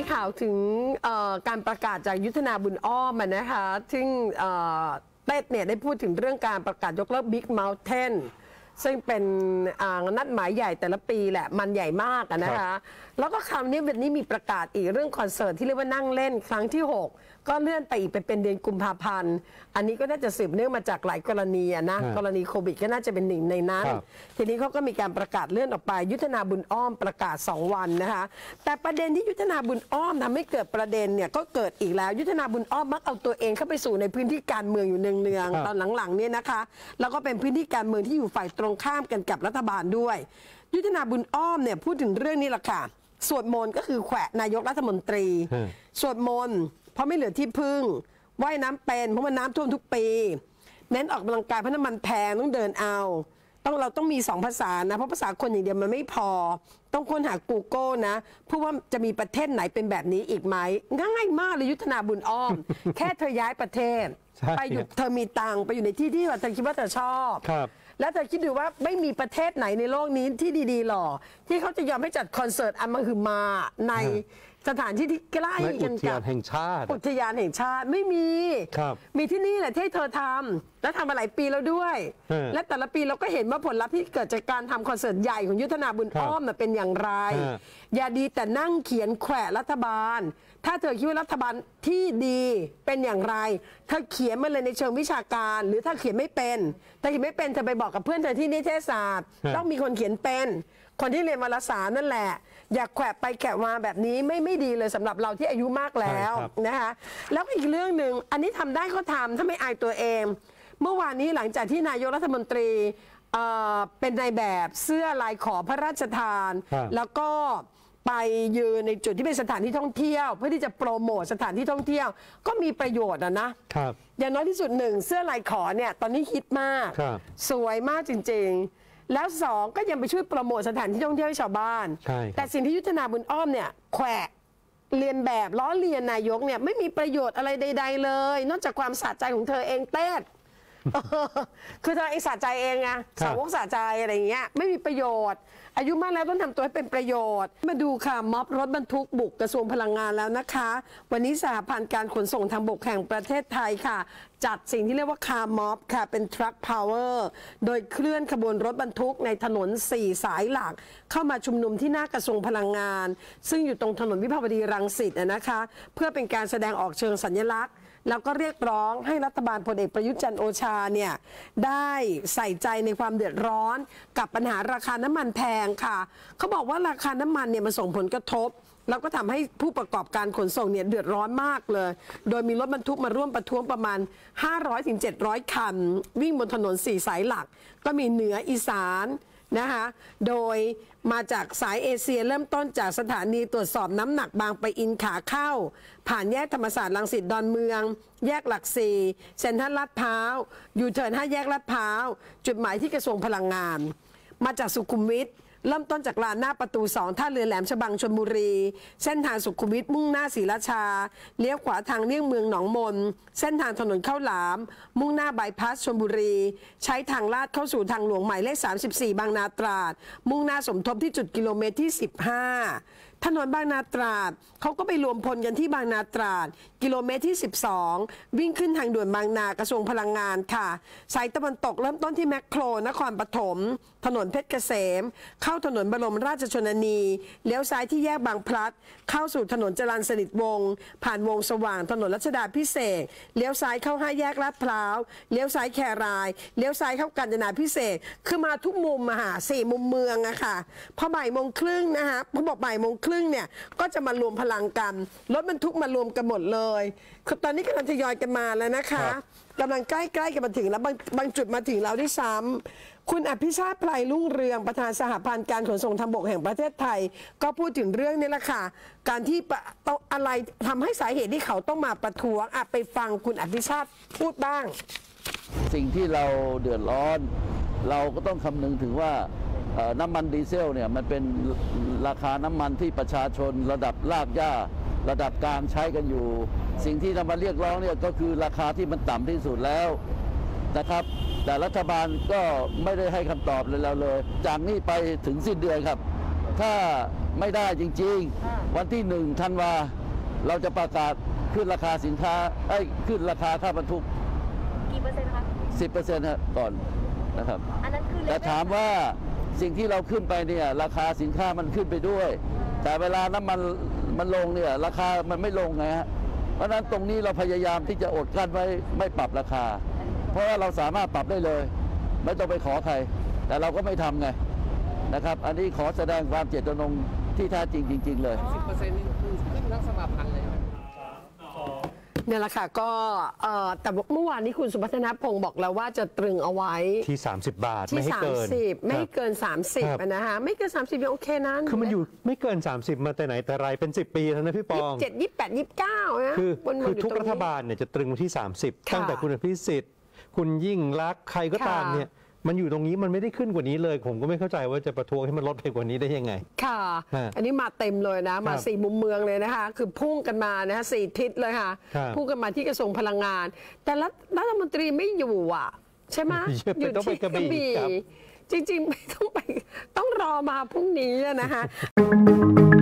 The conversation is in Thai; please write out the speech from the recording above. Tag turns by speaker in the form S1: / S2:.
S1: ข่าวถึงการประกาศจากยุทธนาบุญอ้อมนะคะซึ่งเต้เนี่ยได้พูดถึงเรื่องการประกาศยกเลิก Big Mountain ซึ่งเป็นนัดหมายใหญ่แต่ละปีแหละมันใหญ่มากนะคะแล้วก็คราวนี้วันนี้มีประกาศอีกเรื่องคอนเสิร์ตที่เรียกว่านั่งเล่นครั้งที่ 6ก็เลื่อนไปอีกเป็นเดือนกุมภาพันธ์อันนี้ก็น่าจะสืบเนื่องมาจากหลายกรณีนะกรณีโควิดก็น่าจะเป็นหนึ่งในนั้นทีนี้เขาก็มีการประกาศเลื่อนออกไปยุทธนาบุญอ้อมประกาศ2 วันนะคะแต่ประเด็นที่ยุทธนาบุญอ้อมทำให้เกิดประเด็นเนี่ยก็เกิดอีกแล้วยุทธนาบุญอ้อมมักเอาตัวเองเข้าไปสู่ในพื้นที่การเมืองอยู่เนืองๆตอนหลังๆเนี่ยนะคะแล้วก็เป็นพื้นที่การเมืองที่อยู่ฝ่ายตรงข้ามกันกับรัฐบาลด้วยยุทธนาบุญอ้อมเนี่ยพูดถึงเรื่องนี้แหละค่ะสวดมนต์ก็คือแขวะนายกรัฐมนตรีสวดมนต์เพราะไม่เหลือที่พึ่งว่ายน้ำเป็นเพราะมันน้ำท่วมทุกปีเน้นออกกำลังกายเพราะน้ำมันแพงต้องเดินเอาเราต้องมี2 ภาษานะเพราะภาษาคนอย่างเดียวมันไม่พอต้องค้นหา Google นะเพราะว่าจะมีประเทศไหนเป็นแบบนี้อีกไหมง่ายมากเลยยุทธนาบุญอ้อม แค่เธอย้ายประเทศไปอยู่เธอมีตังไปอยู่ในที่ที่เธอคิดว่าเธอชอบแล้วเธอคิดดูว่าไม่มีประเทศไหนในโลกนี้ที่ดีๆหรอที่เขาจะยอมให้จัดคอนเสิร์ตอันมหึมาในสถานที่ที่ใกล้กันกับอุทยานแห่งชาติไม่มีมีที่นี่แหละที่เธอทำแล้วทำมาหลายปีแล้วด้วยและแต่ละปีเราก็เห็นว่าผลลัพธ์ที่เกิดจากการทำคอนเสิร์ตใหญ่ของยุทธนาบุญอ้อมเป็นอย่างไรอย่าดีแต่นั่งเขียนแขวะรัฐบาลถ้าเธอคิดว่ารัฐบาลที่ดีเป็นอย่างไรเธอเขียนมาเลยในเชิงวิชาการหรือถ้าเขียนไม่เป็นเธอไปบอกกับเพื่อนเธอที่นิเทศศาสตร์ต้องมีคนเขียนเป็นคนที่เรียนวารสารนั่นแหละอยากแขวะไปแขวะมาแบบนี้ไม่ดีเลยสำหรับเราที่อายุมากแล้วนะคะแล้วอีกเรื่องหนึ่งอันนี้ทำได้ก็ทำถ้าไม่อายตัวเองเมื่อวานนี้หลังจากที่นายกรัฐมนตรีเป็นนายแบบเสื้อลายขอพระราชทานแล้วก็ไปยืนในจุดที่เป็นสถานที่ท่องเที่ยวเพื่อที่จะโปรโมทสถานที่ท่องเที่ยวก็มีประโยชน์นะอย่างน้อยที่สุด1เสื้อลายขอเนี่ยตอนนี้ฮิตมากสวยมากจริงๆแล้ว2ก็ยังไปช่วยโปรโมทสถานที่ท่องเที่ยวให้ชาวบ้านแต่สิ่งที่ยุทธนาบุญอ้อมเนี่ยแขวะเรียนแบบล้อเลียนนายกเนี่ยไม่มีประโยชน์อะไรใดๆเลยนอกจากความสะใจของเธอเองเต้คือเธอเองสะใจเองไงสาวกสะใจอะไรเงี้ยไม่มีประโยชน์อายุมากแล้วต้องทำตัวให้เป็นประโยชน์มาดูค่ะม็อบรถบรรทุกบุกกระทรวงพลังงานแล้วนะคะวันนี้สหพันธ์การขนส่งทางบกแห่งประเทศไทยค่ะจัดสิ่งที่เรียกว่าคาร์ม็อบค่ะเป็นทรัคพาวเวอร์โดยเคลื่อนขบวนรถบรรทุกในถนน4สายหลักเข้ามาชุมนุมที่หน้ากระทรวงพลังงานซึ่งอยู่ตรงถนนวิภาวดีรังสิตนะคะเพื่อเป็นการแสดงออกเชิงสัญลักษณ์แล้วก็เรียกร้องให้รัฐบาลพลเอกประยุทธ์จันทร์โอชาเนี่ยได้ใส่ใจในความเดือดร้อนกับปัญหาราคาน้ำมันแพงค่ะเขาบอกว่าราคาน้ำมันเนี่ยมันส่งผลกระทบแล้วก็ทำให้ผู้ประกอบการขนส่งเนี่ยเดือดร้อนมากเลยโดยมีรถบรรทุกมาร่วมประท้วงประมาณ500-700 คันวิ่งบนถนน4สายหลักก็มีเหนืออีสานนะคะโดยมาจากสายเอเชียเริ่มต้นจากสถานีตรวจสอบน้ำหนักบางปะอินขาเข้าผ่านแยกธรรมศาสตร์รังสิตดอนเมืองแยกหลัก4เซ็นทรัลลาดพร้าวยูเทิร์น5แยกลาดพร้าวจุดหมายที่กระทรวงพลังงานมาจากสุขุมวิทเริ่มต้นจากลานหน้าประตู2ท่าเรือแหลมฉบังชลบุรีเส้นทางสุขุมวิทมุ่งหน้าศรีราชาเลี้ยวขวาทางเลี่ยงเมืองหนองมนเส้นทางถนนข้าวหลามมุ่งหน้าบายพาสชลบุรีใช้ทางลาดเข้าสู่ทางหลวงหมายเลข34บางนาตราดมุ่งหน้าสมทบที่จุดกิโลเมตรที่15ถนนบางนาตราดเขาก็ไปรวมพลกันที่บางนาตราดกิโลเมตรที่12วิ่งขึ้นทางด่วนบางนากระทรวงพลังงานค่ะสายตะวันตกเริ่มต้นที่แมคโครนครปฐมถนนเพชรเกษมเข้าถนนบรมราชชนนีเลี้ยวซ้ายที่แยกบางพลัดเข้าสู่ถนนจรัญสนิทวงศ์ผ่านวงสว่างถนนรัชดาพิเศษเลี้ยวซ้ายเข้า5แยกลาดพร้าวเลี้ยวซ้ายแครายเลี้ยวซ้ายเข้ากาญจนาพิเศษคือมาทุกมุมมาหา4มุมเมืองอะค่ะพอบ่ายโมงครึ่งนะคะพอบอกบ่ายโมงครึ่งเนี่ยก็จะมารวมพลังกันรถบรรทุกมารวมกันหมดเลยคือตอนนี้กำลังทยอยกันมาแล้วนะคะกำลังใกล้ๆกันมาถึงแล้วบางจุดมาถึงเราด้วยซ้ำคุณอภิชาติไพรรุ่งเรืองประธานสหพันธ์การขนส่งทางบกแห่งประเทศไทยก็พูดถึงเรื่องนี้แหละค่ะการที่อะไรทำให้สาเหตุที่เขาต้องมาประท้วงไปฟังคุณอภิชาติพูดบ้าง
S2: สิ่งที่เราเดือดร้อนเราก็ต้องคำนึงถึงว่าน้ำมันดีเซลเนี่ยมันเป็นราคาน้ำมันที่ประชาชนระดับรากหญ้าระดับกลางใช้กันอยู่สิ่งที่นำมาเรียกร้องเนี่ยก็คือราคาที่มันต่ำที่สุดแล้วนะครับแต่รัฐบาลก็ไม่ได้ให้คำตอบเลยจากนี้ไปถึงสิ้นเดือนครับถ้าไม่ได้จริงๆวันที่1 ธันวาเราจะประกาศขึ้นราคาสินค้าขึ้นราคาค่าบรรทุก
S3: กี่เปอร์เซ็นต์คะ
S2: 10%ครับก่อนนะครับ
S3: อันนั้นคือ
S2: แต่ถามว่าสิ่งที่เราขึ้นไปเนี่ยราคาสินค้ามันขึ้นไปด้วย แต่เวลาน้ำมันลงเนี่ยราคามันไม่ลงไงฮะเพราะฉะนั้นตรงนี้เราพยายามที่จะอดกั้นไว้ไม่ปรับราคาเพราะว่าเราสามารถปรับได้เลยไม่ต้องไปขอใครแต่เราก็ไม่ทำไงนะครับอันนี้ขอแสดงความเจตจำนงที่แท้จริงจริงๆเลย
S4: 10%นี่คือขึ้นทั้งสมาพันธ์เลย
S1: เนี่ยแหละค่ะก็แต่เมื่อวานนี้คุณสุพัฒนพงศ์บอกแล้วว่าจะตรึงเอาไว้
S5: ที่30 บาท
S1: ที่
S5: ไม่ให้เกิน
S1: 30ไม่ให้เกิน30นะคะไม่เกิน30ยังโอเคนะ
S5: คือมันอยู่ไม่เกิน30มาแต่ไหนแต่ไรเป็น10 ปีแล้วนะพี่ปอง
S1: 27 28 29นะ
S5: คือทุกรัฐบาลเนี่ยจะตรึงที่30ตั้งแต่คุณอภิสิทธิ์คุณยิ่งลักษณ์ใครก็ตามเนี่ยมันอยู่ตรงนี้มันไม่ได้ขึ้นกว่านี้เลยผมก็ไม่เข้าใจว่าจะประท้วงให้มันลดไปกว่านี้ได้ยังไง
S1: ค่ะอันนี้มาเต็มเลยนะมา4 มุมเมืองเลยนะคะคือพุ่งกันมานะคะ4 ทิศเลยค่ะพุ่งกันมาที่กระทรวงพลังงานแต่รัฐมนตรีไม่อยู่อ่ะใช่ไหม
S5: อยู่ที่กระบี่
S1: จริงๆไม่ต้องรอมาพรุ่งนี้นะคะ